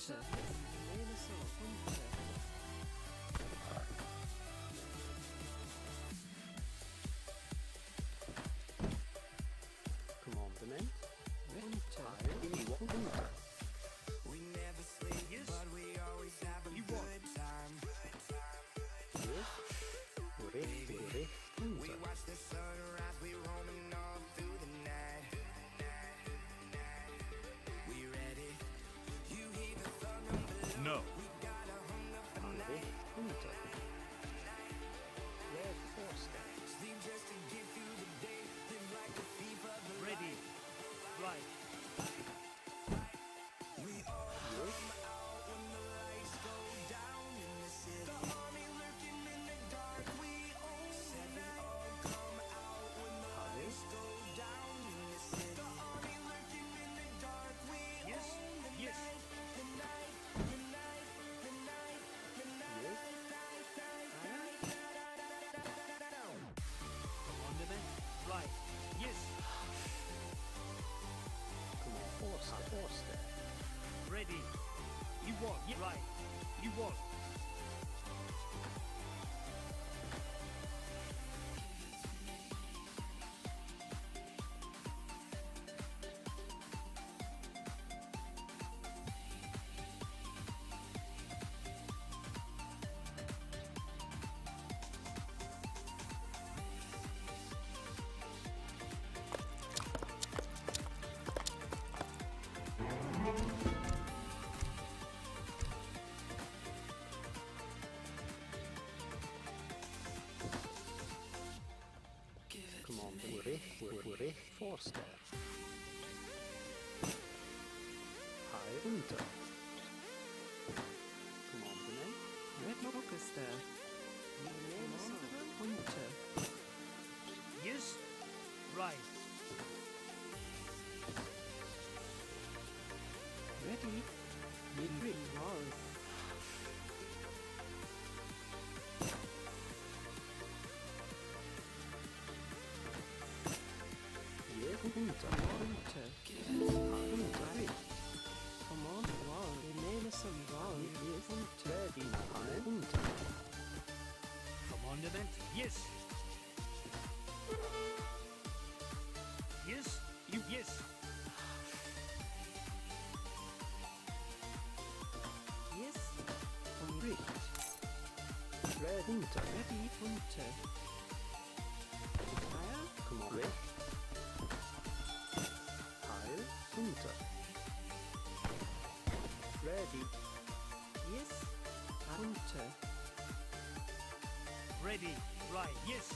unter. Mede, sein, unter. Commandment. Unter. Unter. We never sleep, Yes. but we always have a good time. Yes. Recht, recht, We unter. watch the sunrise, we roaming all through the night. We ready? You hear the thunder below. No. We got a hunger for night. Recht, unter. Red Forster. Sleep just to get through the day. Live like a thief of the Ready. Right. We all come out when the lights go down in the city. The army lurking in the dark, we own the night. All come out when the lights go down in the city. The army lurking in the dark, we Yes. own the Yes. night. The night, the night, the night, the night, Yes. Commandment. Right. Yes. Command Forster. Forster. Ready. You want. Yeah. Right. You want. Command recht, Forster. High, unter. Commandment. Red Orchester. Mede, sein, unter. Yes. Right. Ready. Midrig was. Yes, unter. Unter. Unter. Command was. Mede, sein, was. Yes, unter. Ready. High, unter. Commandment. Yes. Yes. You. Yes. Yes. Und Richt. Red, unter. Ready. Unter. Fire. Command recht. High, unter. Ready. Yes. Unter. Ready. Right. Yes.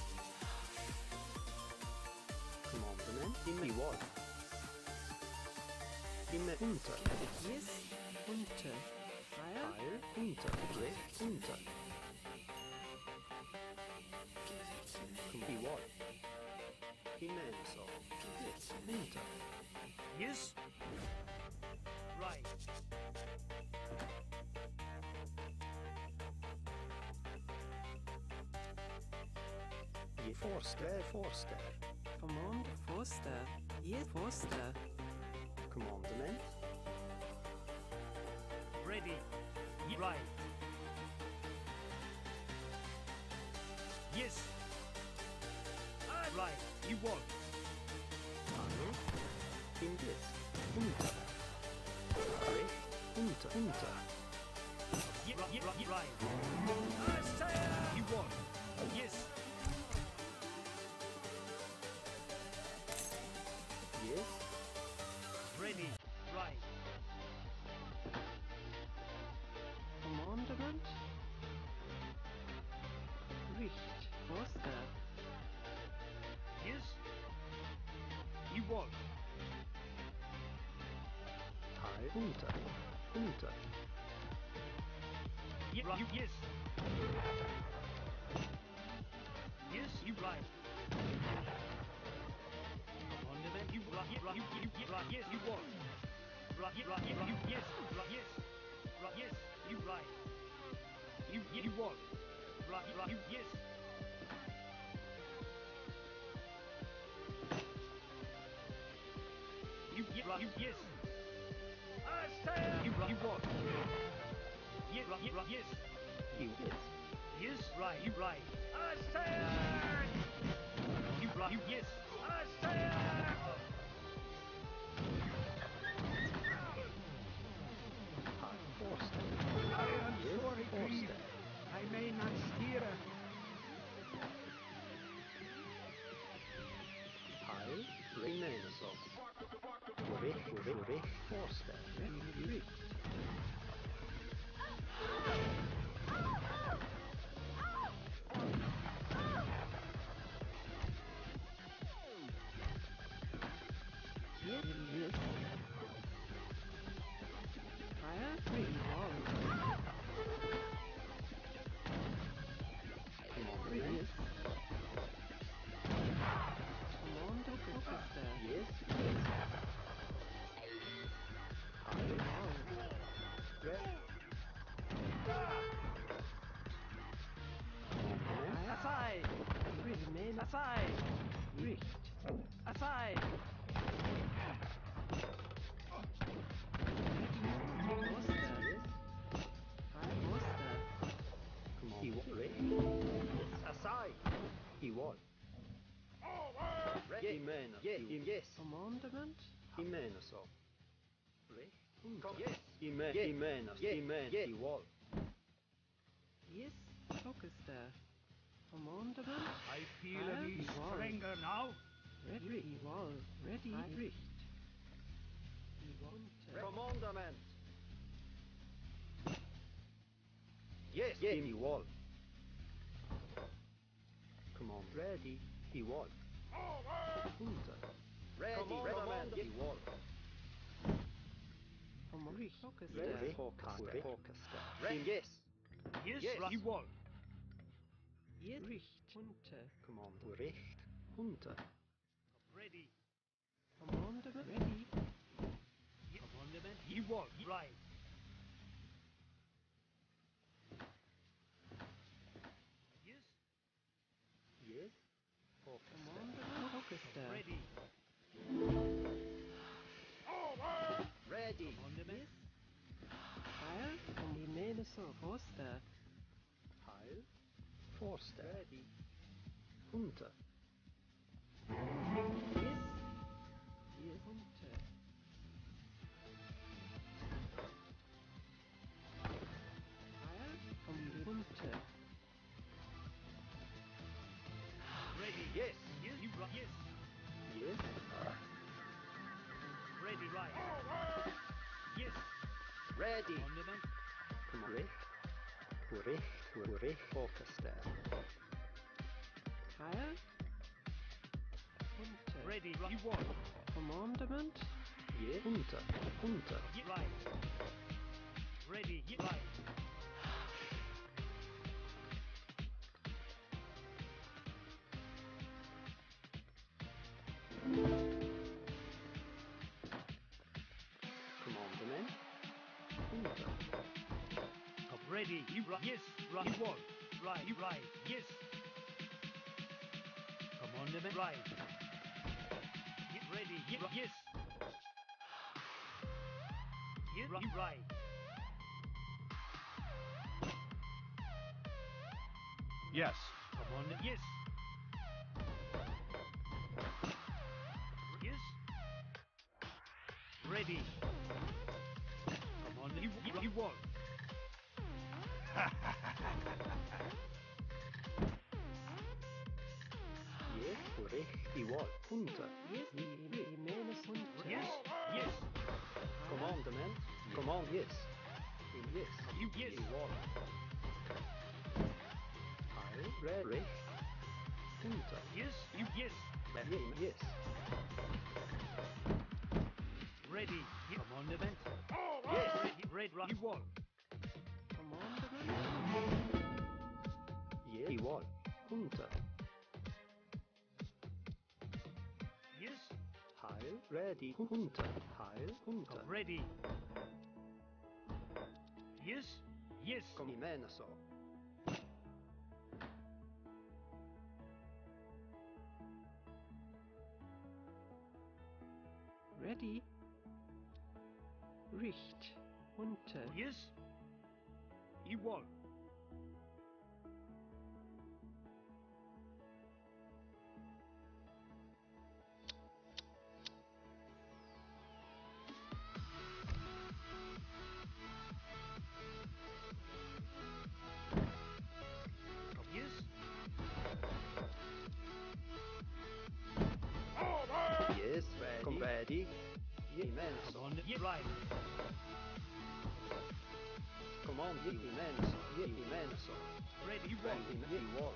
Commandment. Immer wall. Immer unter. Yes. Unter. Fire. High, unter. Recht, unter. Command wall. Immenso. Yes, unter. Yes. Right. Je Forster, Forster. Command Forster. Yes. Forster. Commandment. Ready. Right. Yes. Right. You want. High. In this. Unter. Recht, unter, unter. Right. You want. Yes. Yes. Ready. Right. Commandment. Richt. Forster. Yes. You want. High, unter. Unter. Yes. Yes. You right. Commandment. You right. Yes. You want. Right. You yes. Right. Yes. Right. Yes. You right. You want. Right. You yes. You yes. You want. Yes. He is. Yes. Right. You right. Attack! You right. You yes. Attack! High Forster. I am Yes, sorry, Grief. Forster. I may not steer. High Remenaso. Rick Forster. Rick. Yes, yes. Fire, pretty wall. Yes. Commander Officer. Yes, yes. High Wall. Red. Aside! Remain Aside! Richt. Aside! Foster. Yes. High Foster. Come on. He was Rick. Aside! He was. Ready! Remenaso. Yes. Yes. Commandment. Remenaso. Rick. Yes. Remenaso. Yes. Yes. He was. Yes. Orchestra. Commandment. I feel Fire, me wall. stronger now. Ready. Wall. Ready. Richt. He won't. Commandment! Yes. Yes. Yes. He was. Come on. Ready. He was. Hunter. Ready. Commandment! He was. Richt. Orchestra. Ready. Orchestra. Ready. Yes. Yes, Yes. right. You won. Yes. Richt. Hunter. Commander Richt. Hunter. Ready. Commandment. Ready. Commandment. You won. Right. Yes. Yes. Orchestra. Commandment. Orchestra. Ready. Ready. Commandment. Fire. Remain so Foster. Heil. Forster. Ready. Hunter. Yes. Yes. Hunter. Fire. Hunter. Ready. Yes. Yes. You right. Yes. Yes. Ready. Right. Yes. Ready. Commandment. Come on. Richt. Orchestra. Fire. Hunter. Ready. Right. You won. Commandment. Yes. Hunter. Get right. Ready. Get right. Commandement. Hunter. Ready. You right. Yes. Right. You won. Right. You right. Yes. Commandment. Right. Get ready. Get right. Yes. Get right. You right. Yes. Commandment. Yes. Yes. Ready. Commandment. You won. Yes. Richt. He was. Hunter. Yes. Remain Hunter. Yes. Yes. Commandment. Command. Yes. Yes. You yes. He was. Heil. Richt. Hunter. Yes. You yes. Yes. Ready. Get Commandment. yes. Red. Right. You won. Commandment. Yes. He was. Hunter. Yes. Heil. Ready. Hunter. Heil. Hunter. Ready. Yes. Yes. Remenaso. Ready. Richt. Hunter. Yes. Jawohl. Yes. Yes, ready. Come ready. Immenso. Command. Yeah, right. Command immenso. Immenso. Ready. Ready. Wall.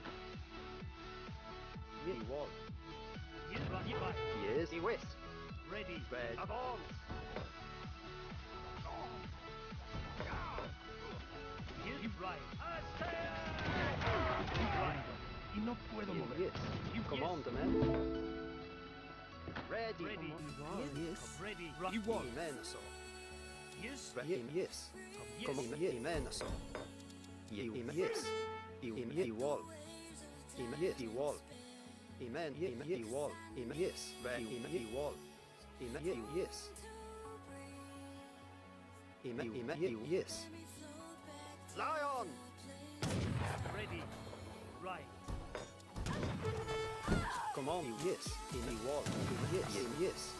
Wall. Yes, right. Yeah, right. Yes. West. Ready. Ready. Advance. Yes, you right. You right. Y no puedo mover. Yes. You Commandment. Ready. Ready. Yes. Ready. Right. You want. Immenso. Yes. Ready. Yes. Yes. Command immenso. Yes. Wall. Wall. Wall. Yes. Ready. Wall. Yes. Yes. Lion. Ready. Right. Come on, yes. In the wall. Yes. Yes.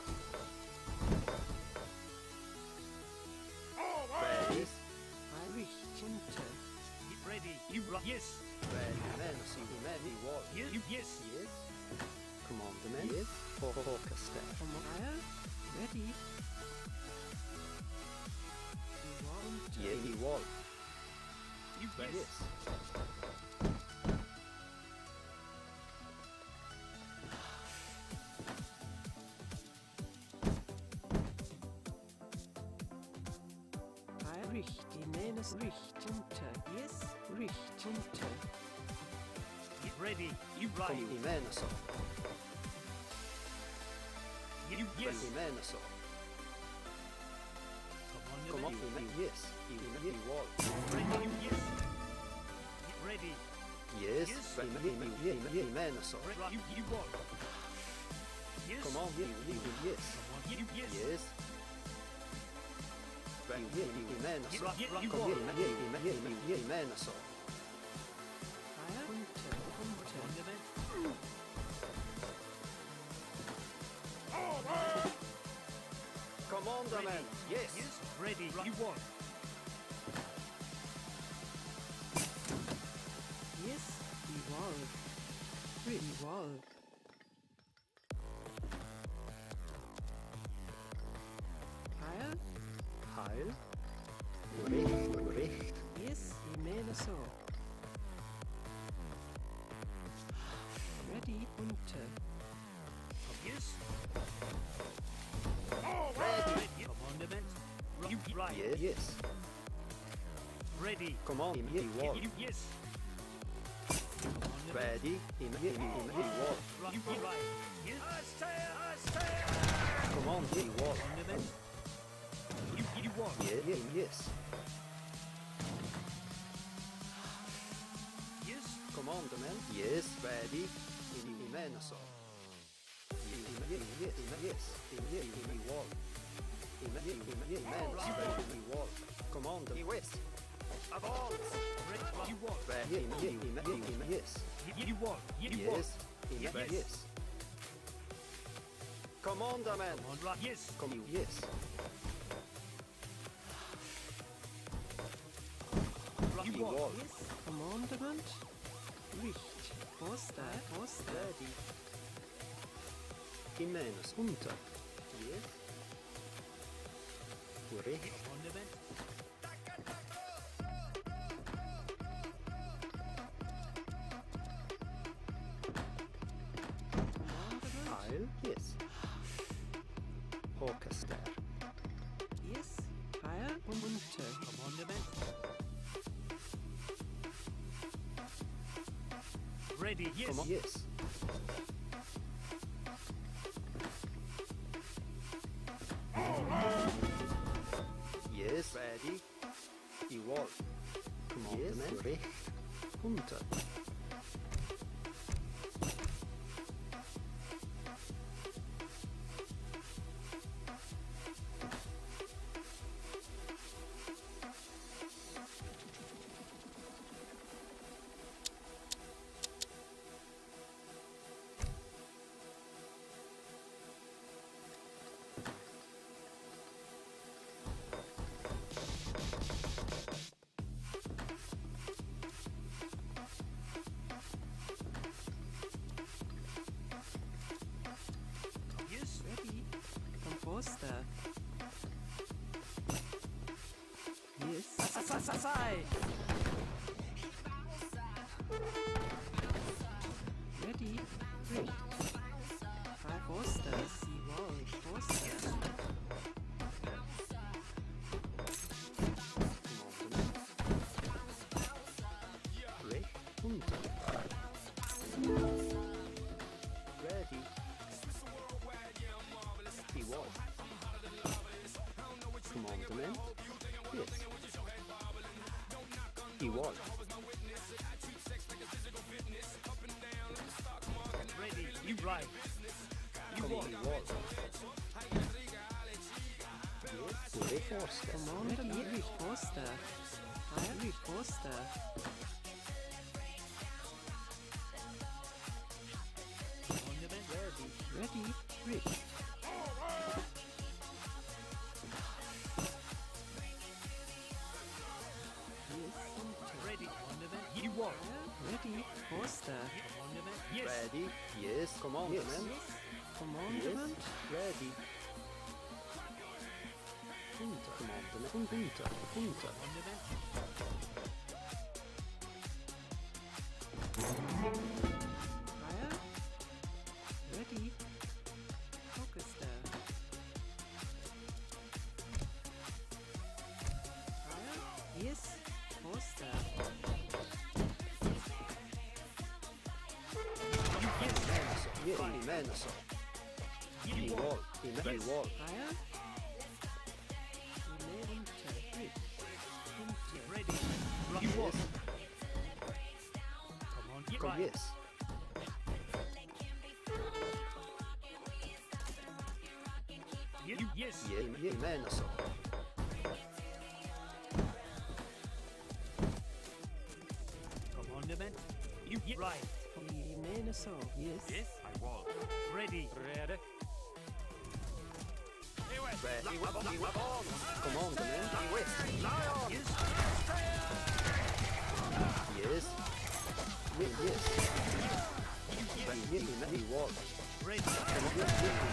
Ready. Richtente. Get ready. You right. Yes. Ready. Man, see the man. The wall. Yes. You yes. Yes. Commandment. Yes. Orchestra. Fire. Ready. You want Yeah, the wall. You yes. Yes. Menes richtente. Yes. Richtente. Get ready. You right. Come immenso. You yes. Immenso. Come on. Yes. The wall. Ready. You yes. Get ready. Yes. Yes. Immenso. Ready. You want. Yes. Come on. Yes. Come on. You yes. Yes. Immenso. Right. You Come want. immenso. Fire. Hunter. Commandment. Yes. Yes. Ready. Right. You want. Yes. Evolve. Evolve. Fire. Heil. Recht. Yes. Menes so. Ready. Hunter. Yes. Ready. Commandment. You right. Yes. Yes. Ready. Command. Wall. You yes. Ready. Wall. Right. You right. Yes. Command. Wall. Commandment. You want. Yes. Yes. Yes. Commandment. Yes. Ready. Immenso. Yes. Wall. Immenso. Wall. Command. West. Advance. Ready. You want. Ready. Yes. You want. You want. Yes. Yes. Yes. Commandment. On right. Yes. Yes. Right. You want. Wall. Yes. Commandment. Richt. Poster. Poster. Ready. Immenso. Unter. Yes. Recht. Commandment. Heil. Yes. Orchestra. Yes. Fire. Hunter. Commandment. Ready. Yes. Come on. Yes. Yes. Ready. Wall. Commandment. Recht. Unter. Poster. Yes. Sai. Ready. Richt. Five Poster. See wall. Poster. Recht. Unter. Ready. He was. Commandment. Yes. He was. Ready. You right. You Come on, walk. he was. Yes. Recht. Forster. Commandment. Richt. Poster. Fire. Richt. Poster. Commandment. Ready. Richt. Ready. Commandment. You walk. Ready. Poster. Commandment. Yes. Ready. Yes. Commandment. Commandment. Ready. Unter. Commandment. Und unter. Unter. Commandment. Fire. Ready. Orchestra. Fire. Yes. Poster. Yes. Menaso. You He walk. was. He was. Fire. Unter. Richt. Unter. Ready. You walk. Come on. Get Come right. yes. You yes. Yeah. Menaso. Commandment. You get right. Menaso. Yes. Yes. I walk. Ready. Ready. Ready. Commandment. Yes. Yes. Yes. He was. Ready.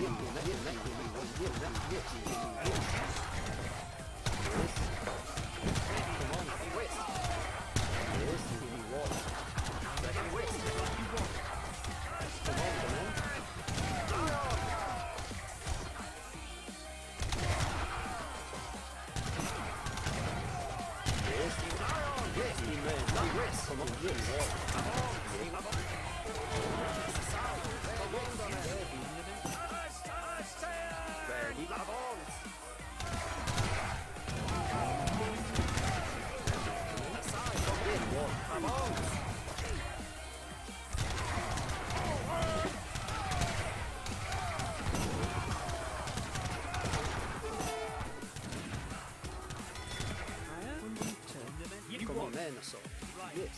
Fire. Unter. You Come on, walk. man, so. Yes.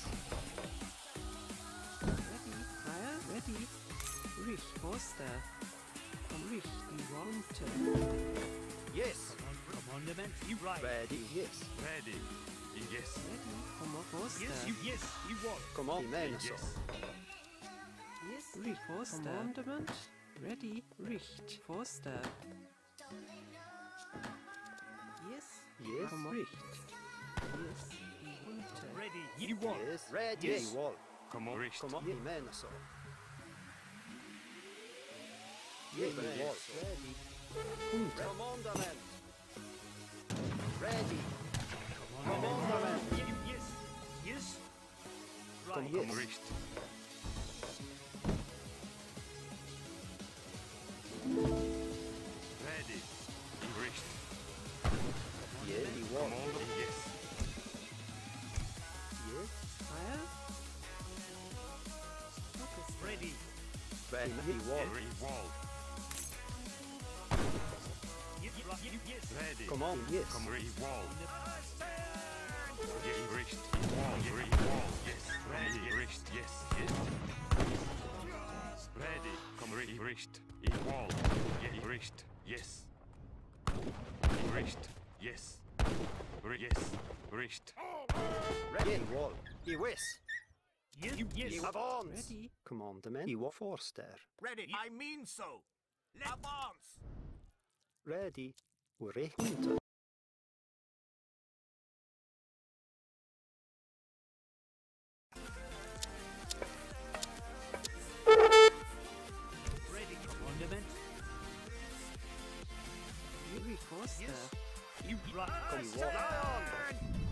Ready. Fire. Ready. Richt. Poster. Richt. Unter. Yes. Commandment. You right. Ready. Yes. Ready. Yes. Ready. Poster. Yes. You walk. Come on, man, so. Yes. Richt. Poster. Commandment. Ready. Richt. Poster. Yes. Yes. Richt. Yes. Unter. Ready. You walk. Yes. Ready. Yes. Wall. Come on. Richt. Come on, man, so. Yes. Wall. Ready. Commandment. Ready. Commandment. Yes. Yes. Come Right. yes. Richt. Ready. Richt. Yeah, he Come wall. on. Yes. Yes. Fire. Orchestra. Ready. Ready. He wall. Wall. Yes. Ready. Come on, yes. Come wall. Yeah, Richt. Wall. Wall. Yes. Ready. Richt. Yes. Yes. Ready. Come Richt. Wall. Yeah, Richt. Yes. Richt. Yes. Yes. Richt. Ready. Wall. He wis. Yes. Avance. Ready. Commandment. He was forster. Ready. I mean so. Advance. Ready. Rechtstreeks. Ready for wonderment. You request Yes. You right. Kom, wat?